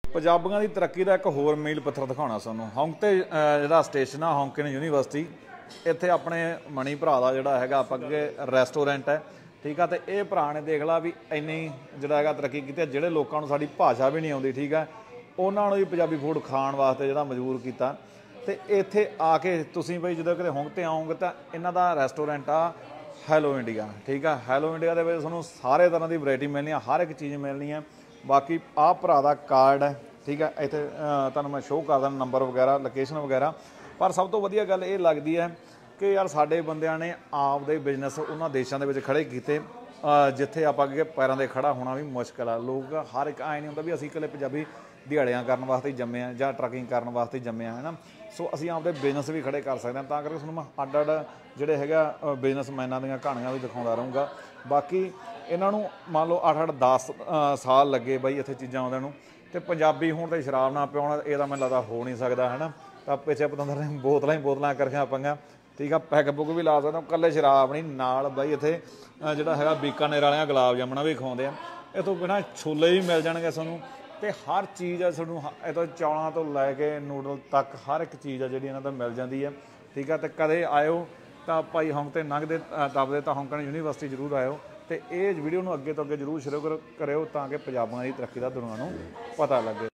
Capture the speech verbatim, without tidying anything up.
ਪੰਜਾਬੀਆਂ ਦੀ ਤਰੱਕੀ ਦਾ ਇੱਕ ਹੋਰ ਮੀਲ ਪੱਥਰ ਦਿਖਾਉਣਾ ਸਾਨੂੰ। ਹੌਂਗਤੇ ਜਿਹੜਾ ਸਟੇਸ਼ਨ ਆ ਹੌਂਕਨ ਯੂਨੀਵਰਸਿਟੀ, ਇੱਥੇ ਆਪਣੇ ਮਣੀ ਭਰਾ ਦਾ ਜਿਹੜਾ ਹੈਗਾ ਆਪਾਂ ਅੱਗੇ ਰੈਸਟੋਰੈਂਟ ਹੈ, ਠੀਕ ਆ। ਤੇ ਇਹ ਭਰਾ ਨੇ ਦੇਖ ਲਾ ਵੀ ਇੰਨੀ ਜਿਹੜਾ ਹੈਗਾ ਤਰੱਕੀ ਕੀਤੀ, ਜਿਹੜੇ ਲੋਕਾਂ ਨੂੰ ਸਾਡੀ ਭਾਸ਼ਾ ਵੀ ਨਹੀਂ ਆਉਂਦੀ, ਠੀਕ ਆ, ਉਹਨਾਂ ਨੂੰ ਵੀ ਪੰਜਾਬੀ ਫੂਡ ਖਾਣ ਵਾਸਤੇ ਜਿਹੜਾ ਮਜਬੂਰ ਕੀਤਾ। ਤੇ ਇੱਥੇ ਆ ਕੇ ਤੁਸੀਂ ਬਈ ਜਦੋਂ ਕਿਤੇ ਹੌਂਗਤੇ ਆਓਗੇ ਤਾਂ ਇਹਨਾਂ ਦਾ ਰੈਸਟੋਰੈਂਟ ਆ ਹੈਲੋ ਇੰਡੀਆ, ਠੀਕ ਆ। ਹੈਲੋ ਇੰਡੀਆ ਦੇ ਵਿੱਚ ਤੁਹਾਨੂੰ ਸਾਰੇ ਤਰ੍ਹਾਂ ਦੀ ਵੈਰਾਈਟੀ ਮਿਲਣੀ ਆ, ਹਰ ਇੱਕ ਚੀਜ਼ ਮਿਲਣੀ ਹੈ। ਬਾਕੀ ਆਹ ਭਰਾ ਦਾ ਕਾਰਡ ਹੈ, ਠੀਕ ਹੈ, ਇੱਥੇ ਤੁਹਾਨੂੰ ਮੈਂ ਸ਼ੋਅ ਕਰ ਦਿੰਦਾ ਨੰਬਰ ਵਗੈਰਾ, ਲੋਕੇਸ਼ਨ ਵਗੈਰਾ। ਪਰ ਸਭ ਤੋਂ ਵਧੀਆ ਗੱਲ ਇਹ ਲੱਗਦੀ ਹੈ ਕਿ ਯਾਰ ਸਾਡੇ ਬੰਦਿਆਂ ਨੇ ਆਪਦੇ ਬਿਜ਼ਨਸ ਉਹਨਾਂ ਦੇਸ਼ਾਂ ਦੇ ਵਿੱਚ ਖੜੇ ਕੀਤੇ ਜਿੱਥੇ ਆਪਾਂ ਅੱਗੇ ਪੈਰਾਂ 'ਤੇ ਖੜਾ ਹੋਣਾ ਵੀ ਮੁਸ਼ਕਿਲ ਆ। ਲੋਕ ਹਰ ਇੱਕ ਐਂ ਨਹੀਂ ਹੁੰਦਾ ਵੀ ਅਸੀਂ ਇਕੱਲੇ ਪੰਜਾਬੀ ਦਿਹਾੜੀਆਂ ਕਰਨ ਵਾਸਤੇ ਹੀ ਜੰਮੇ ਆ ਜਾਂ ਟਰੱਕਿੰਗ ਕਰਨ ਵਾਸਤੇ ਹੀ ਜੰਮੇ ਆ, ਹੈ ਨਾ। ਸੋ ਅਸੀਂ ਆਪਦੇ ਬਿਜ਼ਨਸ ਵੀ ਖੜੇ ਕਰ ਸਕਦੇ ਹਾਂ। ਤਾਂ ਕਰਕੇ ਤੁਹਾਨੂੰ ਮੈਂ ਅੱਡ ਅੱਡ ਜਿਹੜੇ ਹੈਗਾ ਬਿਜ਼ਨਸਮੈਨਾਂ ਦੀਆਂ ਕਹਾਣੀਆਂ ਵੀ ਦਿਖਾਉਂਦਾ ਰਹੂੰਗਾ। ਬਾਕੀ ਇਹਨਾਂ ਨੂੰ ਮੰਨ ਲਓ ਅੱਠ ਅੱਠ ਦਸ ਸਾਲ ਲੱਗੇ ਬਾਈ ਇੱਥੇ ਚੀਜ਼ਾਂ ਆਉਂਦਿਆਂ ਨੂੰ, ਤੇ ਪੰਜਾਬੀ ਹੋਣ ਤੇ ਸ਼ਰਾਬ ਨਾ ਪਿਆਉਣਾ ਇਹਦਾ ਮੈਨੂੰ ਲੱਗਦਾ ਹੋ ਨਹੀਂ ਸਕਦਾ, ਹੈ ਨਾ। ਤਾਂ ਪਿੱਛੇ ਪਤੰਦਰ ਨੇ ਬੋਤਲਾਂ ਹੀ ਬੋਤਲਾਂ ਕਰਕੇ ਪਾਈਆਂ, ਠੀਕ ਆ। ਪੈਗ ਪੁੱਗ ਵੀ ਲਾ ਸਕਦੇ, ਇਕੱਲੇ ਸ਼ਰਾਬ ਨਹੀਂ ਨਾਲ ਬਾਈ ਇੱਥੇ ਜਿਹੜਾ ਹੈਗਾ ਬੀਕਾਨੇਰ ਵਾਲਿਆਂ ਗੁਲਾਬ ਜਾਮਣਾ ਵੀ ਖਵਾਉਂਦੇ ਆ। ਇਹ ਤੋਂ ਬਿਨਾਂ ਛੋਲੇ ਵੀ ਮਿਲ ਜਾਣਗੇ ਤੁਹਾਨੂੰ, ਤੇ ਹਰ ਚੀਜ਼ ਆ ਤੁਹਾਨੂੰ ਇਹ ਤੋਂ ਚੌਲਾਂ ਤੋਂ ਲੈ ਕੇ ਨੂਡਲ ਤੱਕ ਹਰ ਇੱਕ ਚੀਜ਼ ਆ ਜਿਹੜੀ ਇਹਨਾਂ ਤੋਂ ਮਿਲ ਜਾਂਦੀ ਹੈ, ਠੀਕ ਆ। ਤੇ ਕਦੇ ਆਇਓ ਤਾਂ ਭਾਈ ਹੌਂਗਤੇ ਲੰਘਦੇ ਟੱਪਦੇ ਤਾਂ ਹੌਂਕਨ ਯੂਨੀਵਰਸਿਟੀ ਜ਼ਰੂਰ ਆਇਓ। ਤੇ ਇਹ ਵੀਡੀਓ ਨੂੰ ਅੱਗੇ ਤੋਂ ਅੱਗੇ ਜ਼ਰੂਰ ਸ਼ੇਅਰ ਕਰਿਓ ਤਾਂ ਕਿ ਪੰਜਾਬੀਆਂ ਦੀ ਤਰੱਕੀ ਦਾ ਦੁਨੀਆ ਨੂੰ ਪਤਾ ਲੱਗੇ।